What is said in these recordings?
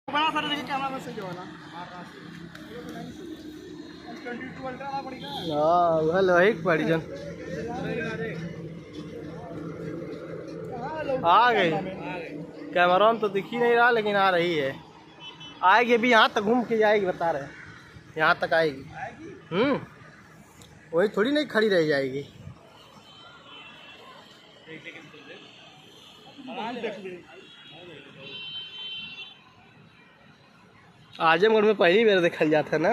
बड़ा सारा देखिए कैमरा में से जो है ना हाँ वह लोहे की पड़ी जन आ गई। कैमरा में तो दिख ही नहीं रहा लेकिन आ रही है। आएगी अभी यहाँ तक घूम के जाएगी बता रहे हैं। यहाँ तक आएगी। वही थोड़ी नहीं खड़ी रह जाएगी। आजमगढ़ में पहली बार देखा जाता है ना।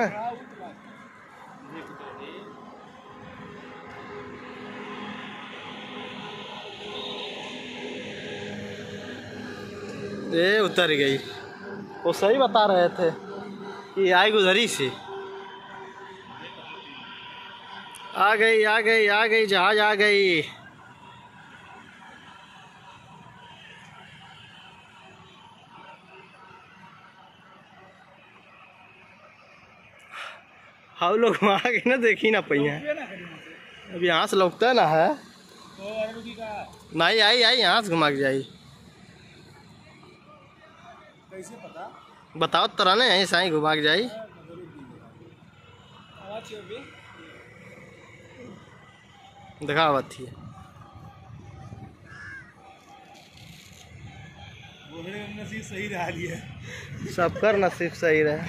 ये उतर गई। वो सही बता रहे थे कि आएगी उधर ही से। आ गई आ गई आ गई जहाज आ गई। हम लोग वहाँ के ना देखी ना पहिया। अब यहाँ से लौटता ना है। नहीं आई आई यहाँ से घुमा के जाई। कैसे पता बताओ तरह ने यहीं से घुमा के जाई। दिखावत थी नसीब सही रहा है। सबकर नसीब सही रहे।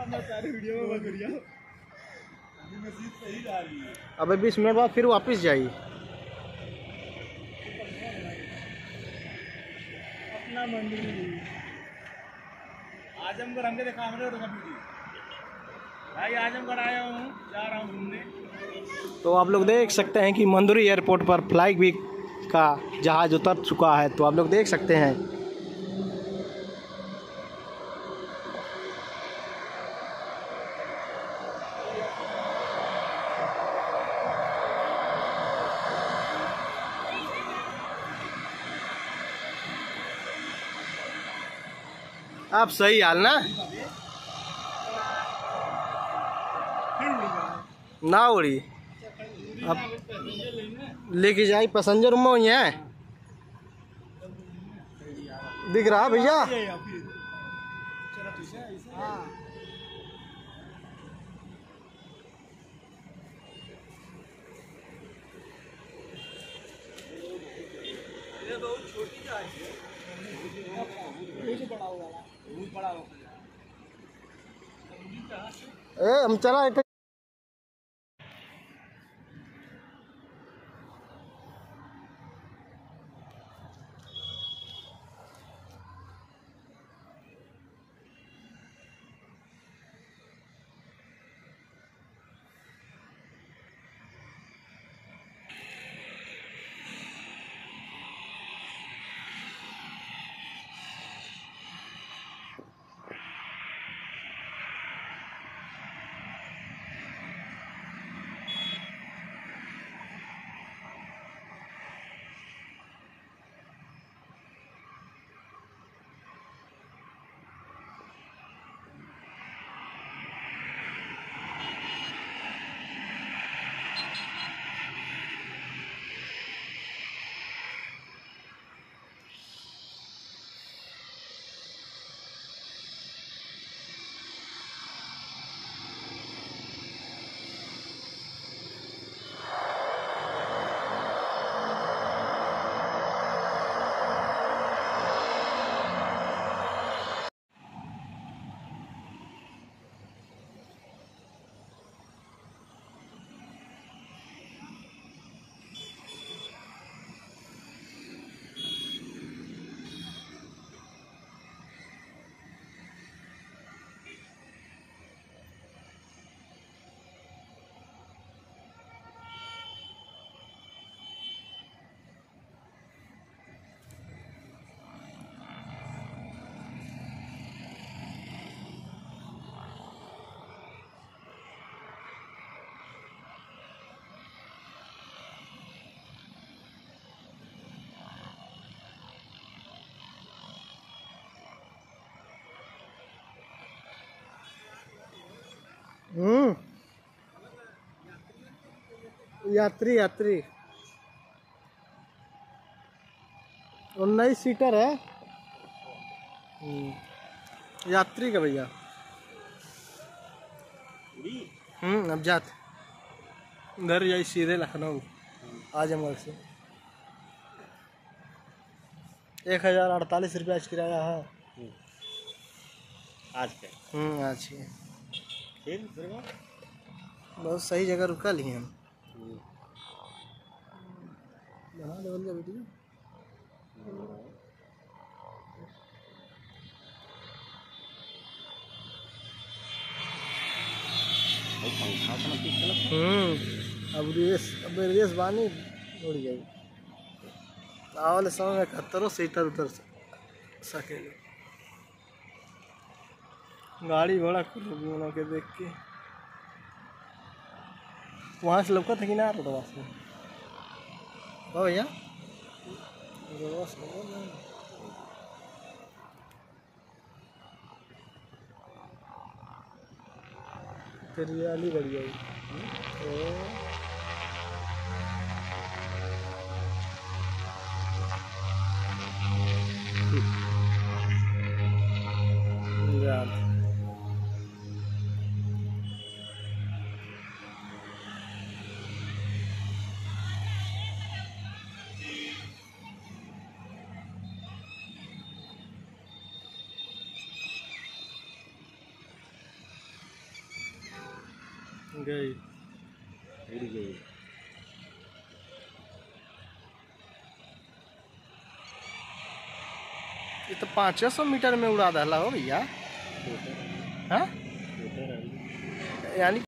अब 20 मिनट बाद फिर वापस जाइए। अपना मंदिर आजमगढ़ हमने देखा हमने भाई आजमगढ़ आया हूँ जा रहा हूँ घूमने। तो आप लोग देख सकते हैं कि मंदुरी एयरपोर्ट पर फ्लाई भी का जहाज उतर चुका है। तो आप लोग देख सकते हैं। आप सही हाल ना उड़ी। अब लेके जाई पैसेंजर में ही है। दिख रहा भैया। हम चला यात्री यात्री 19 सीटर है। यात्री का भैया। अब जाते घर जाई सीधे लखनऊ आजमगढ़ से। 1048 रुपया किराया है आज के। आज के फिर बहुत सही जगह रुका लिए हम। बना लेवल का वीडियो। अब रेस बानी उड़ जाएगी। आवले समय में 71 सीटर उतर सकेगी। गाड़ी घोड़ा खुल के देख के वहाँ से लौका था कि ना रोडवा से। ओ भैया रोडवा से फिर ये अलीगढ़ गई। गई ये तो 500 मीटर में उड़ा डाला हो भैया। हाँ यानी